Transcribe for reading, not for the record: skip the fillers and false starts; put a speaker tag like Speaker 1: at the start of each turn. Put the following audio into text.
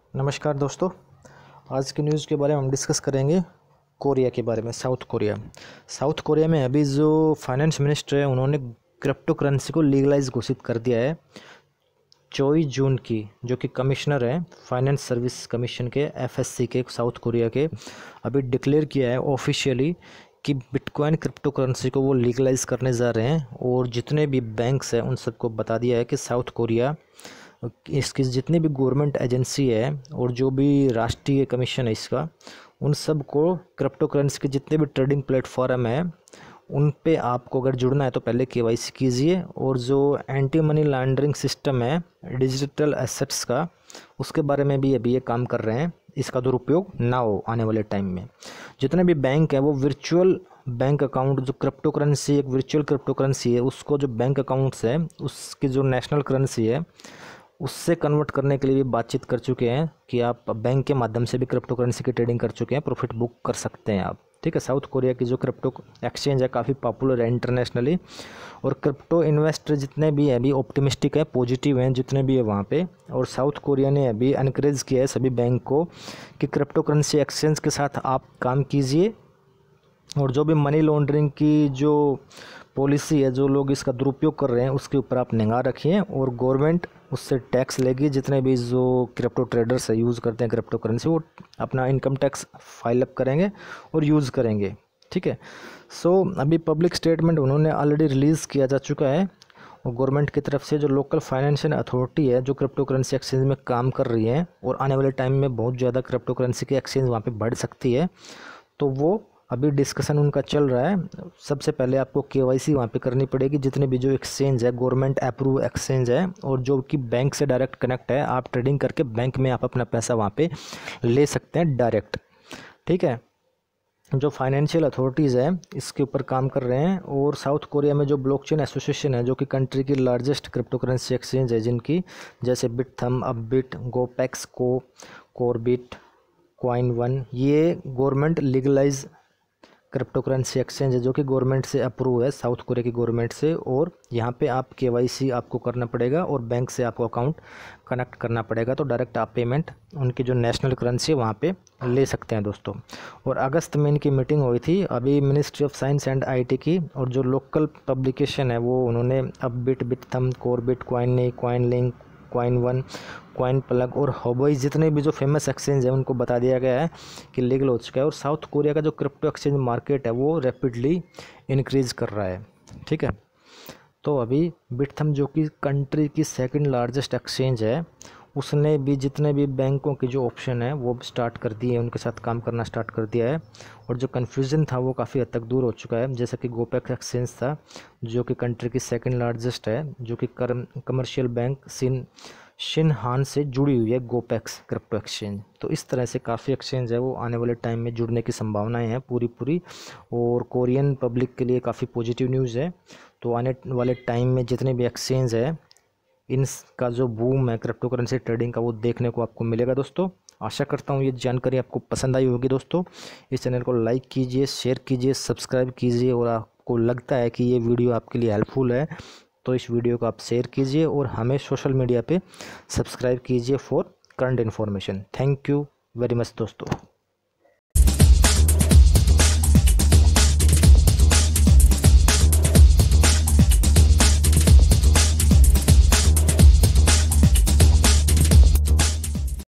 Speaker 1: नमस्कार दोस्तों, आज की न्यूज़ के बारे में हम डिस्कस करेंगे कोरिया के बारे में। साउथ कोरिया में अभी जो फाइनेंस मिनिस्टर है उन्होंने क्रिप्टो करेंसी को लीगलाइज घोषित कर दिया है 24 जून की। जो कि कमिश्नर है फाइनेंस सर्विस कमीशन के FSC के साउथ कोरिया के, अभी डिक्लेयर किया है ऑफिशियली कि बिटकॉइन क्रिप्टो करेंसी को वो लीगलाइज करने जा रहे हैं। और जितने भी बैंक्स हैं उन सबको बता दिया है कि साउथ कोरिया इसकी जितनी भी गवर्नमेंट एजेंसी है और जो भी राष्ट्रीय कमीशन है इसका, उन सब को क्रिप्टो करेंसी के जितने भी ट्रेडिंग प्लेटफॉर्म है उन पे आपको अगर जुड़ना है तो पहले KYC कीजिए। और जो एंटी मनी लॉन्ड्रिंग सिस्टम है डिजिटल एसेट्स का, उसके बारे में भी अभी ये काम कर रहे हैं, इसका दुरुपयोग ना हो आने वाले टाइम में। जितने भी बैंक है वो वर्चुअल बैंक अकाउंट, जो क्रिप्टो करेंसी एक वर्चुअल क्रिप्टो करेंसी है, उसको जो बैंक अकाउंट्स है उसकी जो नेशनल करेंसी है उससे कन्वर्ट करने के लिए भी बातचीत कर चुके हैं कि आप बैंक के माध्यम से भी क्रिप्टो करेंसी की ट्रेडिंग कर चुके हैं, प्रॉफिट बुक कर सकते हैं आप। ठीक है, साउथ कोरिया की जो क्रिप्टो एक्सचेंज है काफ़ी पॉपुलर है इंटरनेशनली। और क्रिप्टो इन्वेस्टर जितने भी अभी ऑप्टिमिस्टिक है, पॉजिटिव हैं जितने भी है वहाँ पे। और साउथ कोरिया ने अभी एनकरेज किया है सभी बैंक को कि क्रिप्टो करेंसी एक्सचेंज के साथ आप काम कीजिए। और जो भी मनी लॉन्ड्रिंग की जो पॉलिसी है, जो लोग इसका दुरुपयोग कर रहे हैं उसके ऊपर आप निगाह रखिए। और गवर्नमेंट उससे टैक्स लेगी। जितने भी जो क्रिप्टो ट्रेडर्स है यूज़ करते हैं क्रिप्टो करेंसी, वो अपना इनकम टैक्स फाइल अप करेंगे और यूज़ करेंगे। ठीक है, सो अभी पब्लिक स्टेटमेंट उन्होंने ऑलरेडी रिलीज़ किया जा चुका है। और गवर्नमेंट की तरफ से जो लोकल फाइनेंशियल अथॉरिटी है जो क्रिप्टो करेंसी एक्सचेंज में काम कर रही है, और आने वाले टाइम में बहुत ज़्यादा क्रिप्टो करेंसी की एक्सचेंज वहाँ पर बढ़ सकती है, तो वो अभी डिस्कशन उनका चल रहा है। सबसे पहले आपको KYC वहाँ पे करनी पड़ेगी। जितने भी जो एक्सचेंज है गवर्नमेंट अप्रूव एक्सचेंज है और जो कि बैंक से डायरेक्ट कनेक्ट है, आप ट्रेडिंग करके बैंक में आप अपना पैसा वहाँ पे ले सकते हैं डायरेक्ट। ठीक है, जो फाइनेंशियल अथॉरिटीज़ है इसके ऊपर काम कर रहे हैं। और साउथ कोरिया में जो ब्लॉकचेन एसोसिएशन है जो कि कंट्री की लार्जेस्ट क्रिप्टो करेंसी एक्सचेंज है, जिनकी जैसे बिटथम, अपबिट, गोपेक्स, कोरबिट, कॉइन1, ये government legalise crypto currency exchange है जो कि गवर्नमेंट से अप्रूव है, साउथ कोरिया की गवर्नमेंट से। और यहाँ पे आप KYC आपको करना पड़ेगा और बैंक से आपको अकाउंट कनेक्ट करना पड़ेगा, तो डायरेक्ट आप पेमेंट उनकी जो नेशनल करेंसी है वहाँ पे ले सकते हैं दोस्तों। और अगस्त में इनकी मीटिंग हुई थी अभी ministry of science and IT की। और जो लोकल पब्लिकेशन है वो उन्होंने Upbit, Bithumb, Korbit, Coinlink, Coinone, Coinplug और हॉबॉई, जितने भी जो फेमस एक्सचेंज है उनको बता दिया गया है कि लीगल हो चुका है। और साउथ कोरिया का जो क्रिप्टो एक्सचेंज मार्केट है वो रैपिडली इंक्रीज़ कर रहा है। ठीक है, तो अभी बिटथम जो कि कंट्री की सेकंड लार्जेस्ट एक्सचेंज है, उसने भी जितने भी बैंकों की जो ऑप्शन है वो स्टार्ट कर दिए, उनके साथ काम करना स्टार्ट कर दिया है। और जो कन्फ्यूज़न था वो काफ़ी हद तक दूर हो चुका है। जैसा कि गोपेक्स एक्सचेंज था जो कि कंट्री की सेकंड लार्जेस्ट है, जो कि कमर्शियल बैंक शिनहान से जुड़ी हुई है गोपेक्स क्रिप्टो एक्सचेंज। तो इस तरह से काफ़ी एक्सचेंज है वो आने वाले टाइम में जुड़ने की संभावनाएं हैं पूरी। और कोरियन पब्लिक के लिए काफ़ी पॉजिटिव न्यूज़ है। तो आने वाले टाइम में जितने भी एक्सचेंज है इनका जो बूम है क्रिप्टो करेंसी ट्रेडिंग का वो देखने को आपको मिलेगा दोस्तों। आशा करता हूँ ये जानकारी आपको पसंद आई होगी दोस्तों। इस चैनल को लाइक कीजिए, शेयर कीजिए, सब्सक्राइब कीजिए। और आपको लगता है कि ये वीडियो आपके लिए हेल्पफुल है तो इस वीडियो को आप शेयर कीजिए और हमें सोशल मीडिया पे सब्सक्राइब कीजिए for current information. Thank you very much दोस्तों।